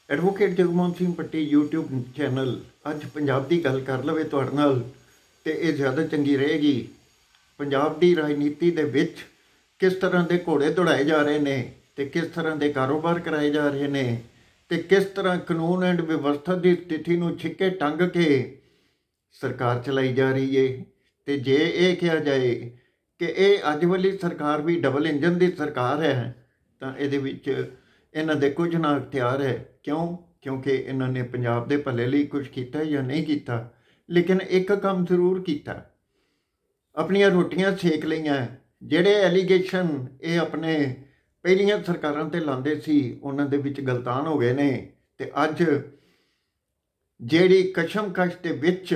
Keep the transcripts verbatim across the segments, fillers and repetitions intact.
Advocate Jagmohan Singh पट्टी YouTube channel अज पंजाब की गल कर लवे तुहाडे नाल ते ये ज़्यादा चंगी रहेगी। पंजाब की राजनीति दे विच किस तरह के घोड़े दौड़ाए जा रहे हैं ते किस तरह के कारोबार कराए जा रहे हैं ते किस तरह कानून एंड व्यवस्था की स्थिति नूं छिक्के टंग के सरकार चलाई जा रही है। तो जे ये कहा जाए कि ये अज वाली सरकार भी डबल इंजन की सरकार है तो ये इन्हां दे कुछ ना अख्तियार है। क्यों? क्योंकि इन्होंने पंजाब के भले लिए कुछ किया या नहीं किया, लेकिन एक काम जरूर किया, अपनियां रोटियां सेक लईयां। जिहड़े एलीगेशन ये अपने पहलियां सरकारां ते लांदे सी उन्हां दे विच गलतान हो गए ने ते अज जिहड़ी कशमकश दे विच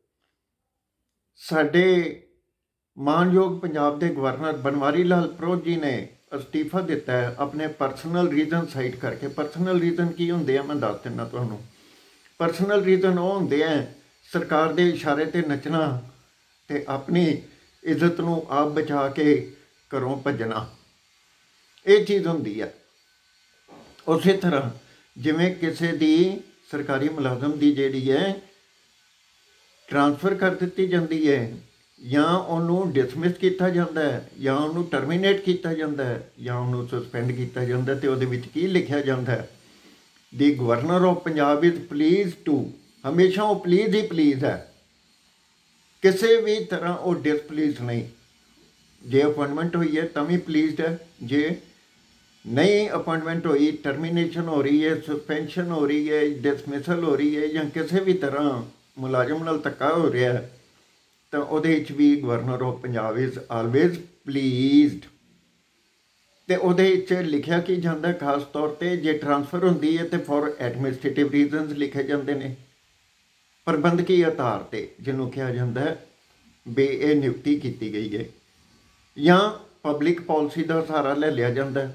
साडे मानयोग पंजाब के गवर्नर बनवारी लाल प्रोहित जी ने अस्तीफा दिता है अपने परसनल रीजन साइड करके। परसनल रीजन की होंदे आ मैं दस दिना तुहानूं। परसनल रीजन वो होंदे आ सरकार के इशारे ते नचना ते अपनी इज्जत नूं आप बचा के घरों भजना, ये चीज़ होंदी है। उस तरह जिवें किसी दी सरकारी मुलाजम की जिहड़ी है ट्रांसफर कर दी जाती है या उन्होंने डिसमिस किया जाता है या उन्होंने टर्मीनेट किया जाता है या उन्होंने सस्पेंड किया जाता है, तो वो की लिखा जाता है the governor of Punjab is please to. हमेशा वो प्लीज ही प्लीज है, किसी भी तरह वो डिसप्लीज नहीं। जे अपॉइंटमेंट हुई है तो भी प्लीज है, जे नहीं अपॉइंटमेंट हुई, टर्मीनेशन हो रही है, सस्पेंशन हो रही है, डिसमिसल हो रही है या किसी भी तरह मुलाजम नाल धक्का हो रहा है तो उहदे विच भी governor of Punjab is always pleased. तो उहदे विच लिखिया की जाता है खास तौर पर जे ट्रांसफर होंदी है तो फॉर एडमिनिस्ट्रेटिव रीजनस लिखे जाते हैं, प्रबंधकी आधार पर जिन्हों कहा जाता है भी ये नियुक्ति की गई है, या पब्लिक पॉलिसी का सहारा ले लिया जाता है।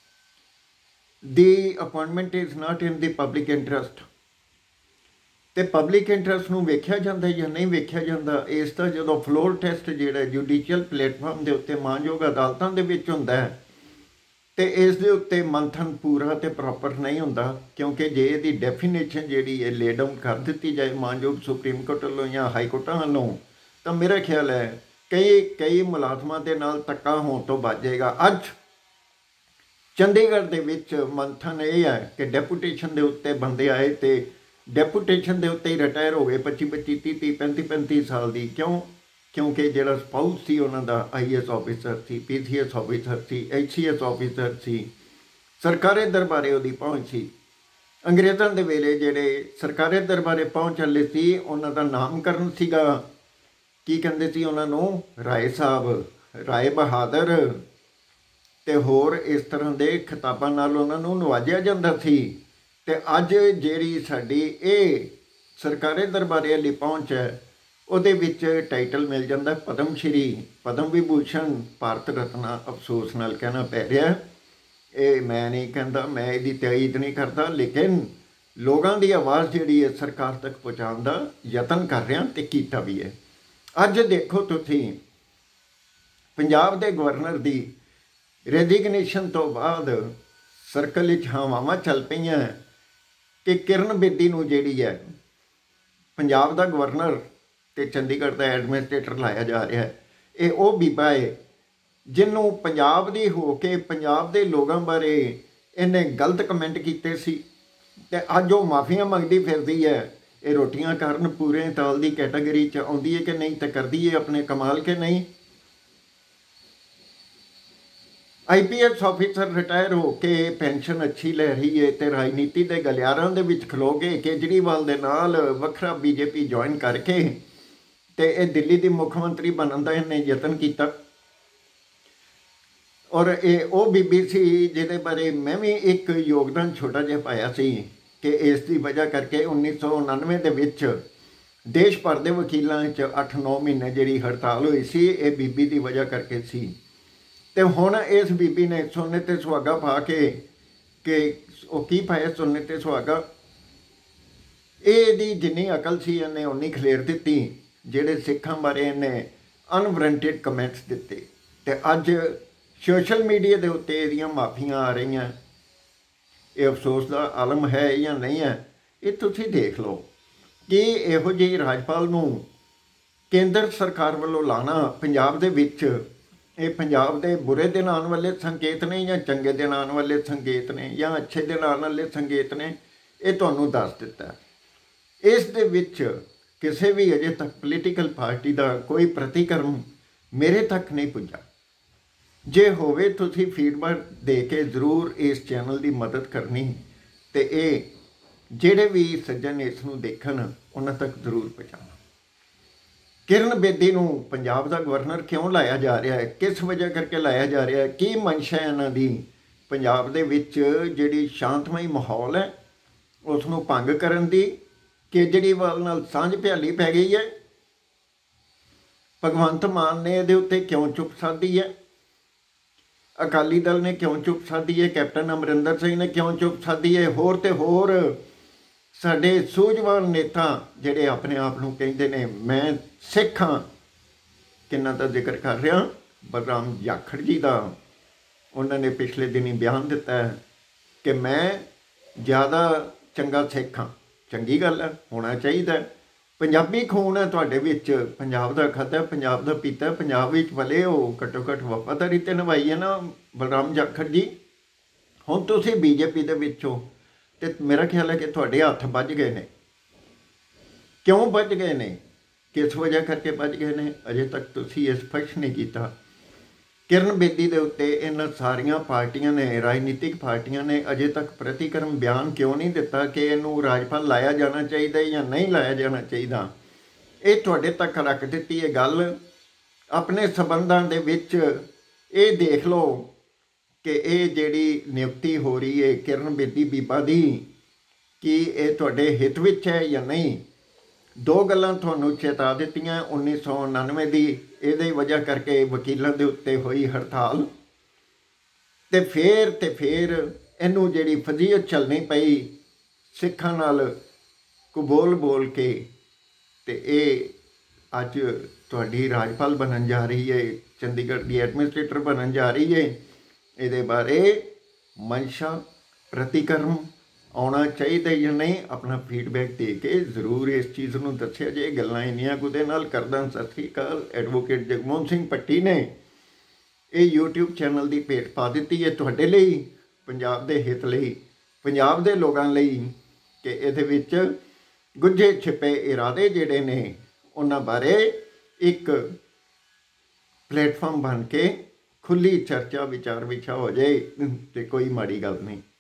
The appointment is not in the public interest. तो पब्लिक इंटरस्ट नूं वेख्या जाता या नहीं वेख्या जाता, इसका जो फ्लोर टेस्ट जिहड़ा जुडिशियल प्लेटफॉर्म के उत्ते मानयोग अदालतों के विच हुंदा है तो इस दे उत्ते मंथन पूरा तो प्रॉपर नहीं होंदा, क्योंकि जे इहदी डेफिनेशन जिहड़ी है ले डाउन कर दी जाए मानयोग सुप्रीम कोर्ट वालों या हाई कोर्टां वालों, तो मेरा ख्याल है कई कई मुलाजमां दे नाल धक्का होण तो बच जाएगा। अज चंडीगढ़ दे विच मंथन ये है कि डेपूटेशन के उत्ते बंदे आए तो डेपूटेशन के उत्ते ही रिटायर हो गए पच्ची पच्ची तीह तीह पैंती पैंती साल की। क्यों? क्योंकि जिहड़ा स्पाउस सी उन्हां दा आई ए एस ऑफिसर सी, पी सी एस ऑफिसर सी, एच सी एस ऑफिसर सी, सरकारी दरबारे उहदी पहुँच सी। अंग्रेज़ों के वेले जिहड़े सरकारी दरबारे पहुँच वाले सी उन्हां दा नामकरण सीगा की कहंदे सी उन्हां नूं राय साहब, राय बहादुर ते होर इस तरह के खिताबां नाल उन्हां नूं नवाजिया जांदा सी। ते अज जिहड़ी साडी ये सरकारी दरबारे वाली पहुँच है उहदे विच टाइटल मिल जाता पद्म श्री, पद्म विभूषण, भारत रत्न। अफसोस नाल कहना पै रहा है, ये मैं नहीं कहता, मैं इसकी तईद नहीं करता, लेकिन लोगों की आवाज़ जिहड़ी है सरकार तक पहुँचाने का यतन कर रहा ते कीता भी है। अज देखो तुसीं पंजाब के गवर्नर की रेजिगनेशन तो बाद सर्कल विच हवावां चल पईयां कि किरण बेदी नूं जिहड़ी है पंजाब का गवर्नर ते चंडीगढ़ का एडमिनिस्ट्रेटर लाया जा रहा है। ये वो बीबा है जिन्हों पंजाब दी हो के पंजाब के लोगों बारे इन्हें गलत कमेंट किए सी ते अज वो माफियां मंगती फिरदी है। ये रोटियां कारण पूरे ताल की कैटागरी च आउंदी है कि नहीं, तो करदी है अपने कमाल के नहीं। I P S officer retire हो के पेनशन अच्छी लै रही है तो राजनीति के गलियारां दे विच खलो के केजरीवाल दे नाल वखरा बीजेपी ज्वाइन करके तो ये दिल्ली की मुख्यमंत्री बनने का इन्हें यतन किया। और ये वो बीबी सी जिहदे बारे मैं भी एक योगदान छोटा जिहा पाया सी कि इसकी वजह करके उन्नीस सौ उनानवे दे विच देश भर के वकीलों च अठ नौ महीने जिहड़ी हड़ताल हुई सी, ये बीबी की वजह करके सी। तो हुण इस बीबी ने सोने ते सुहागा पा के कि वो की पाया सोने ते सुहागा, ये जिन्नी अकल सी इन्हें उन्नी खलेर दी जिहड़े सिखां बारे इन्हें अनवरंटेड कमेंट्स दिते। तो अज सोशल मीडिया के उत्ते इहदियां माफियां आ रही ਇਹ ਅਫਸੋਸ ਦਾ ਆਲਮ ਹੈ ਜਾਂ ਨਹੀਂ ਹੈ, ਇਹ ਤੁਸੀਂ ਦੇਖ ਲਓ ਕਿ ਇਹੋ ਜਿਹੀ ਰਾਜਪਾਲ ਨੂੰ ਕੇਂਦਰ ਸਰਕਾਰ ਵੱਲੋਂ ਲਾਣਾ ਪੰਜਾਬ ਦੇ ਵਿੱਚ, ਇਹ ਪੰਜਾਬ ਦੇ ਬੁਰੇ ਦਿਨ ਆਉਣ ਵਾਲੇ ਸੰਕੇਤ ਨੇ ਜਾਂ ਚੰਗੇ ਦਿਨ ਆਉਣ ਵਾਲੇ ਸੰਕੇਤ ਨੇ ਜਾਂ ਅੱਛੇ ਦਿਨ ਆਉਣ ਵਾਲੇ ਸੰਕੇਤ ਨੇ, ਇਹ ਤੁਹਾਨੂੰ ਦੱਸ ਦਿੱਤਾ। ਇਸ ਦੇ ਵਿੱਚ ਕਿਸੇ ਵੀ ਅਜੇ ਤੱਕ ਪੋਲੀਟੀਕਲ ਪਾਰਟੀ ਦਾ ਕੋਈ ਪ੍ਰਤੀਕਰਮ ਮੇਰੇ ਤੱਕ ਨਹੀਂ ਪੁੱਜਾ। ਜੇ ਹੋਵੇ ਤੁਸੀਂ ਫੀਡਬੈਕ ਦੇ ਕੇ ਜ਼ਰੂਰ ਇਸ ਚੈਨਲ ਦੀ ਮਦਦ ਕਰਨੀ, ਅਤੇ ਇਹ ਜਿਹੜੇ ਵੀ ਸੱਜਣ ਇਸ ਨੂੰ ਦੇਖਣ ਉਹਨਾਂ ਤੱਕ ਜ਼ਰੂਰ ਪਹੁੰਚਾਉਣਾ। ਕਿਰਨ ਬੇਦੀ ਨੂੰ ਪੰਜਾਬ ਦਾ ਗਵਰਨਰ ਕਿਉਂ ਲਾਇਆ ਜਾ ਰਿਹਾ ਹੈ, ਕਿਸ ਵਜ੍ਹਾ ਕਰਕੇ ਲਾਇਆ ਜਾ ਰਿਹਾ ਹੈ, ਕੀ ਮਨਸ਼ਾ ਹੈ ਇਹਨਾਂ ਦੀ ਪੰਜਾਬ ਦੇ ਵਿੱਚ ਜਿਹੜੀ ਸ਼ਾਂਤਮਈ ਮਾਹੌਲ ਹੈ ਉਸ ਨੂੰ ਭੰਗ ਕਰਨ ਦੀ? ਕੇਜਰੀਵਾਲ ਨਾਲ ਸਾਂਝ ਭਿਆਲੀ ਪੈ ਗਈ ਹੈ? ਭਗਵੰਤ ਮਾਨ ਨੇ ਇਹਦੇ ਉੱਤੇ ਕਿਉਂ ਚੁੱਪ ਸਾਧੀ ਹੈ? ਅਕਾਲੀ ਦਲ ਨੇ ਕਿਉਂ ਚੁੱਪ ਸਾਧੀ ਹੈ? ਕੈਪਟਨ ਅਮਰਿੰਦਰ ਸਿੰਘ ਨੇ ਕਿਉਂ ਚੁੱਪ ਸਾਧੀ ਹੈ? ਹੋਰ ਤੇ ਹੋਰ ਸਾਡੇ ਸੂਝਵਾਨ ਨੇਤਾ ਜਿਹੜੇ ਆਪਣੇ ਆਪ ਨੂੰ ਕਹਿੰਦੇ ਨੇ ਮੈਂ ਸਿੱਖ ਹਾਂ, ਕਿੰਨਾ ਦਾ ਜ਼ਿਕਰ ਕਰ ਰਿਹਾ, ਬਲਰਾਮ ਜਾਖੜ ਜੀ ਦਾ, ਉਹਨਾਂ ਨੇ ਪਿਛਲੇ ਦਿਨੀ ਬਿਆਨ ਦਿੱਤਾ ਹੈ ਕਿ ਮੈਂ ਜ਼ਿਆਦਾ ਚੰਗਾ ਸਿੱਖ ਹਾਂ। ਚੰਗੀ ਗੱਲ ਹੈ, ਹੋਣਾ ਚਾਹੀਦਾ। ਪੰਜਾਬੀ ਖੂਨ ਹੈ ਤੁਹਾਡੇ ਵਿੱਚ, ਪੰਜਾਬ ਦਾ ਖਾਧਾ, ਪੰਜਾਬ ਦਾ ਪੀਤਾ, ਪੰਜਾਬ ਵਿੱਚ ਭਲੇ ਹੋ, ਘੱਟੋ ਘੱਟ ਵਫਾਦਾਰੀ ਤੇ ਨਿਭਾਈ ਹੈ ਨਾ ਬਲਰਾਮ ਜਾਖੜ ਜੀ। ਹੁਣ ਤੁਸੀਂ ਬੀਜੇਪੀ ਦੇ ਵਿੱਚ ਹੋ ਅਤੇ ਮੇਰਾ ਖਿਆਲ ਹੈ ਕਿ ਤੁਹਾਡੇ ਹੱਥ ਵੱਜ ਗਏ ਨੇ। ਕਿਉਂ ਵੱਜ ਗਏ ਨੇ, ਕਿਸ ਵਜ੍ਹਾ ਕਰਕੇ ਵੱਜ ਗਏ ਨੇ, ਅਜੇ ਤੱਕ ਤੁਸੀਂ ਇਹ ਸਪਸ਼ਟ ਨਹੀਂ ਕੀਤਾ। ਕਿਰਨ ਬੇਦੀ ਦੇ ਉੱਤੇ ਇਹਨਾਂ ਸਾਰੀਆਂ ਪਾਰਟੀਆਂ ਨੇ, ਰਾਜਨੀਤਿਕ ਪਾਰਟੀਆਂ ਨੇ ਅਜੇ ਤੱਕ ਪ੍ਰਤੀਕਰਮ ਬਿਆਨ ਕਿਉਂ ਨਹੀਂ ਦਿੱਤਾ ਕਿ ਇਹਨੂੰ ਰਾਜਪਾਲ ਲਾਇਆ ਜਾਣਾ ਚਾਹੀਦਾ ਜਾਂ ਨਹੀਂ ਲਾਇਆ ਜਾਣਾ ਚਾਹੀਦਾ? ਇਹ ਤੁਹਾਡੇ ਤੱਕ ਰੱਖ ਦਿੱਤੀ ਇਹ ਗੱਲ। ਆਪਣੇ ਸੰਬੰਧਾਂ ਦੇ ਵਿੱਚ ਇਹ ਦੇਖ ਲਓ ਕਿ ਇਹ ਜਿਹੜੀ ਨਿਯੁਕਤੀ ਹੋ ਰਹੀ ਹੈ ਕਿਰਨ ਬੇਦੀ ਬੀਬਾ ਦੀ, ਕੀ ਇਹ ਤੁਹਾਡੇ ਹਿੱਤ ਵਿੱਚ ਹੈ ਜਾਂ ਨਹੀਂ? ਦੋ ਗੱਲਾਂ ਤੁਹਾਨੂੰ ਚੇਤਾ ਦਿੱਤੀਆਂ। ਉੱਨੀ ਸੌ ਉਣਾਨਵੇਂ ਦੀ ਇਹਦੇ ਵਜ੍ਹਾ ਕਰਕੇ ਵਕੀਲਾਂ ਦੇ ਉੱਤੇ ਹੋਈ ਹੜਤਾਲ, ਅਤੇ ਫਿਰ ਅਤੇ ਫਿਰ ਇਹਨੂੰ ਜਿਹੜੀ ਫਜ਼ੀਅਤ ਚੱਲਣੀ ਪਈ ਸਿੱਖਾਂ ਨਾਲ ਕੁਬੋਲ ਬੋਲ ਕੇ, ਅਤੇ ਇਹ ਅੱਜ ਤੁਹਾਡੀ ਰਾਜਪਾਲ ਬਣਨ ਜਾ ਰਹੀ ਹੈ, ਚੰਡੀਗੜ੍ਹ ਦੀ ਐਡਮਿਨਿਸਟ੍ਰੇਟਰ ਬਣਨ ਜਾ ਰਹੀ ਹੈ। ਇਹਦੇ ਬਾਰੇ ਮਨਸ਼ਾ ਪ੍ਰਤੀਕਰਮ ਆਉਣਾ ਚਾਹੀਦਾ ਜਾਂ ਨਹੀਂ, ਆਪਣਾ ਫੀਡਬੈਕ ਦੇ ਕੇ ਜ਼ਰੂਰ ਇਸ ਚੀਜ਼ ਨੂੰ ਦੱਸਿਆ ਜੇ। ਗੱਲਾਂ ਇੰਨੀਆਂ ਕੁ ਦੇ ਨਾਲ ਕਰਦਾ। ਸਤਿ ਸ਼੍ਰੀ ਅਕਾਲ। ਐਡਵੋਕੇਟ ਜਗਮੋਹਨ ਸਿੰਘ ਪੱਟੀ ਨੇ ਇਹ ਯੂਟਿਊਬ ਚੈਨਲ ਦੀ ਭੇਟ ਪਾ ਦਿੱਤੀ ਹੈ ਤੁਹਾਡੇ ਲਈ, ਪੰਜਾਬ ਦੇ ਹਿੱਤ ਲਈ, ਪੰਜਾਬ ਦੇ ਲੋਕਾਂ ਲਈ, ਕਿ ਇਹਦੇ ਵਿੱਚ ਗੁੱਝੇ ਛਿਪੇ ਇਰਾਦੇ ਜਿਹੜੇ ਨੇ ਉਹਨਾਂ ਬਾਰੇ ਇੱਕ ਪਲੇਟਫਾਰਮ ਬਣ ਕੇ ਖੁੱਲ੍ਹੀ ਚਰਚਾ ਵਿਚਾਰ ਵਿਚਾ ਹੋ ਜਾਏ, ਅਤੇ ਕੋਈ ਮਾੜੀ ਗੱਲ ਨਹੀਂ।